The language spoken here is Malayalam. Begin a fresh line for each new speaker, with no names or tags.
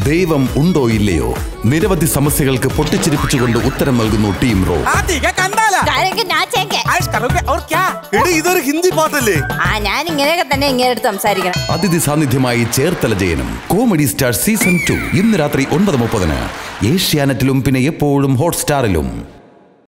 ദൈവം ഉണ്ടോ ഇല്ലയോ നിരവധി സമസ്യകൾക്ക് പൊട്ടിച്ചിരിപ്പിച്ചുകൊണ്ട് ഉത്തരം നൽകുന്നു ടീം റോ.
ഇതൊരു ഹിന്ദി പാട്ടല്ലേ?
ഞാൻ ഇങ്ങനെയൊക്കെ തന്നെ ഇങ്ങനെ സംസാരിക്കണം.
അതിഥി സാന്നിധ്യമായി ചേർത്തല ജയനും. കോമഡി സ്റ്റാർ സീസൺ 2 ഇന്ന് രാത്രി 9:30 ഏഷ്യാനെറ്റിലും പിന്നെ എപ്പോഴും ഹോട്ട്സ്റ്റാറിലും.